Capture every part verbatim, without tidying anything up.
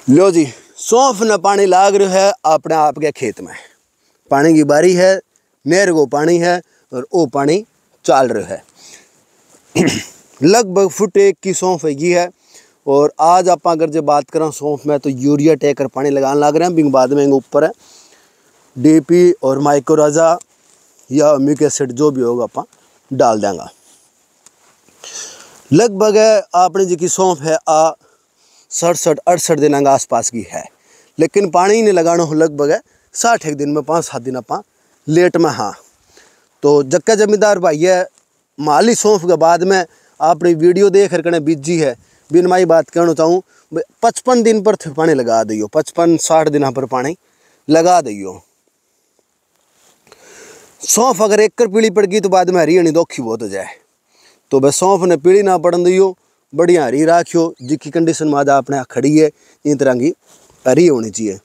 लो जी, सौंफ न पानी लाग रहा है अपने आप के खेत में। पानी की बारी है, नहर को पानी है और वो पानी चल रहा है। लगभग फुट एक की सौंफ हैगी है। और आज आप अगर जो बात करें सौंफ में, तो यूरिया टेकर पानी लगाने लग रहे हैं। बिंग बाद में ऊपर है डीपी और माइक्रोराजा या अम्यूक एसिड जो भी होगा आप डाल देंगे। लगभग आपने जी की सौंफ है आ सड़सठ अड़सठ दिन के आसपास की है, लेकिन पानी नहीं लगाना हो लगभग साठ एक दिन में, पाँच सात दिन आप लेट में। हाँ, तो जक्का जमींदार भाई है माली सौंफ के बाद में आपने वीडियो देख कर बीजी है। बिन माई बात कहना चाहूँ, पचपन दिन पर पानी लगा दियो, पचपन साठ दिन पर पानी लगा दियो। सौंफ अगर एक कर पीली पड़ गई तो बाद में हरी हनी दोखी बहुत हो जाए। तो बस सौंफ ने पीली ना पड़न दियो, बढ़िया हरी राखियो। जिसकी कंडीशन में आज आपने खड़ी है इन तरह की हरी होनी चाहिए।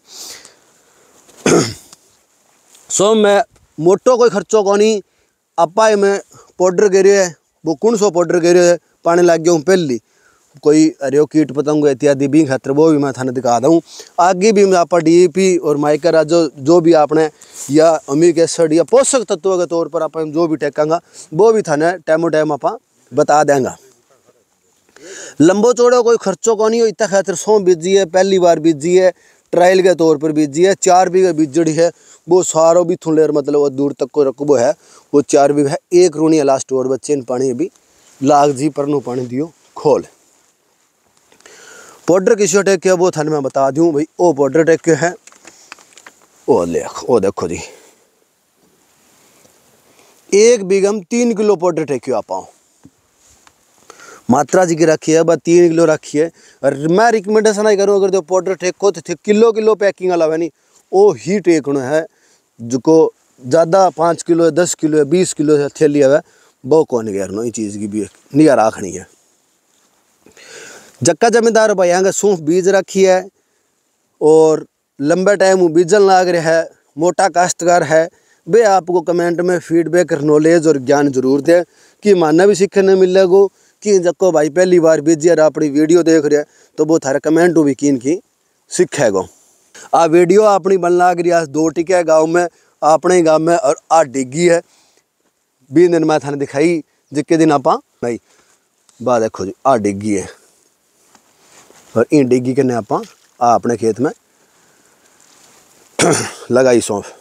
सौंफ में मोटो कोई खर्चो को नहीं। आपा में पाउडर गिरे है, वो कौन सौ पाउडर गिरे है, पानी लग गया हूँ पहली कोई अरे कीट पतंग इत्यादि भी खतर, वो भी मैं थाने दिखा दूँ। आगे भी आप डीएपी और माइक्रोराजा जो जो भी आपने या अम्यूक एसिड या पोषक तत्वों के तौर पर आप जो भी टेकांगा वो भी थाने टाइमो टाइम आप बता देंगे। लंबो चौड़ो कोई खर्चो को नहीं हो। इतना खातर सौंफ बीजी है, पहली बार बीजी है, ट्रायल के तौर पर बीजी है। चार बीघा बीजड़ी है, वो सारो भी थुलेर मतलब वो दूर तक को रकबो है, वो चार बीघा है। एक रूनी लास्ट और बच्चे इन पानी अभी लाग जी पर नो पानी दियो खोल। पाउडर किसी टेक के वो थाने मैं बता दूं भाई, वो पाउडर टेक के है। ओ देख ओ देखो जी, एक बीघा में तीन किलो पाउडर टेक आप मात्रा जी की रखी है, बस तीन किलो रखी है। और मैं रिकमेंडेशन ही करूँ, अगर जो पाउडर टेको तो किलो किलो पैकिंग अलावा नहीं वो ही टेकना है। जो को ज़्यादा पाँच किलो है, दस किलो है, बीस किलो है थैली है, वो कौन घेरना ये चीज़ की भी निगाह रखनी है। जक्का जमींदार भाई यहाँ सौंफ बीज रखी है और लंबे टाइम बीजन लाग रहा है, मोटा काश्तकार है, वे आपको कमेंट में फीडबैक नॉलेज और ज्ञान जरूर दे कि मानना भी सीखने मिलेगा कि जक्को भाई पहली बार बीजी और अपनी वीडियो देख रहे तो वो थारे कमेंट भी किन की सीखेगा। आ वीडियो अपनी बन लाग रही है दो टिके गाँव में, अपने गाँव में, और आ डिग्गी है बीस दिन मैं थाने दिखाई जिक्के दिन आप भाई बात देखो जी, आ डिग्गी है और इन डिग्गी के आप अपने खेत में लगाई सौंफ।